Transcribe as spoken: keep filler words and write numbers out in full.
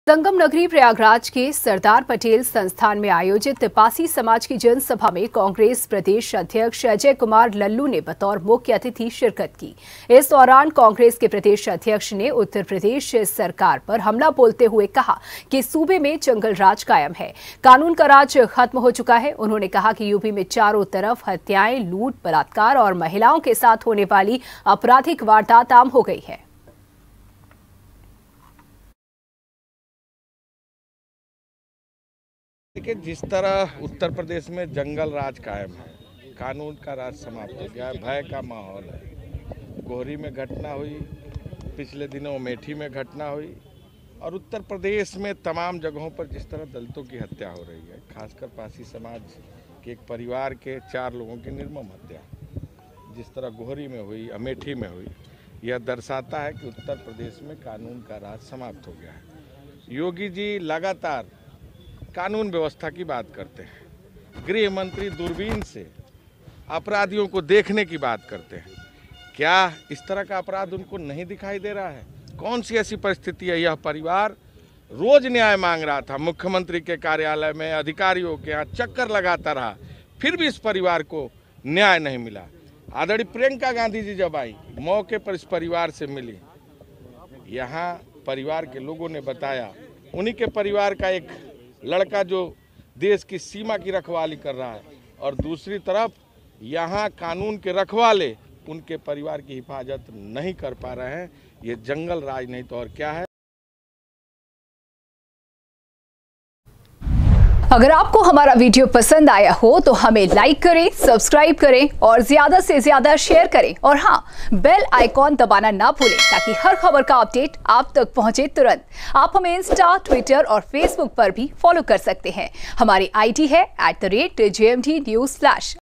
संगम नगरी प्रयागराज के सरदार पटेल संस्थान में आयोजित पासी समाज की जनसभा में कांग्रेस प्रदेश अध्यक्ष अजय कुमार लल्लू ने बतौर मुख्य अतिथि शिरकत की। इस दौरान कांग्रेस के प्रदेश अध्यक्ष ने उत्तर प्रदेश सरकार पर हमला बोलते हुए कहा कि सूबे में जंगल राज कायम है, कानून का राज खत्म हो चुका है। उन्होंने कहा कि यूपी में चारों तरफ हत्याएं, लूट, बलात्कार और महिलाओं के साथ होने वाली आपराधिक वारदात आम हो गई है। देखिए, जिस तरह उत्तर प्रदेश में जंगल राज कायम है, कानून का राज समाप्त हो गया है, भय का माहौल है। गोहरी में घटना हुई, पिछले दिनों अमेठी में घटना हुई और उत्तर प्रदेश में तमाम जगहों पर जिस तरह दलितों की हत्या हो रही है, खासकर पासी समाज के एक परिवार के चार लोगों की निर्मम हत्या जिस तरह गोहरी में हुई, अमेठी में हुई, यह दर्शाता है कि उत्तर प्रदेश में कानून का राज समाप्त हो गया है। योगी जी लगातार कानून व्यवस्था की बात करते हैं, गृह मंत्री दूरबीन से अपराधियों को देखने की बात करते हैं। क्या इस तरह का अपराध उनको नहीं दिखाई दे रहा है? कौन सी ऐसी परिस्थिति है? यह परिवार रोज न्याय मांग रहा था, मुख्यमंत्री के कार्यालय में, अधिकारियों के यहाँ चक्कर लगाता रहा, फिर भी इस परिवार को न्याय नहीं मिला। आदरणीय प्रियंका गांधी जी जब आई, मौके पर इस परिवार से मिली, यहाँ परिवार के लोगों ने बताया, उन्हीं के परिवार का एक लड़का जो देश की सीमा की रखवाली कर रहा है और दूसरी तरफ यहाँ कानून के रखवाले उनके परिवार की हिफाजत नहीं कर पा रहे हैं। ये जंगल राज नहीं तो और क्या है। अगर आपको हमारा वीडियो पसंद आया हो तो हमें लाइक करें, सब्सक्राइब करें और ज्यादा से ज्यादा शेयर करें और हाँ, बेल आइकॉन दबाना ना भूलें ताकि हर खबर का अपडेट आप तक पहुंचे तुरंत। आप हमें इंस्टा, ट्विटर और फेसबुक पर भी फॉलो कर सकते हैं। हमारी आईडी है at the rate J M D news flash.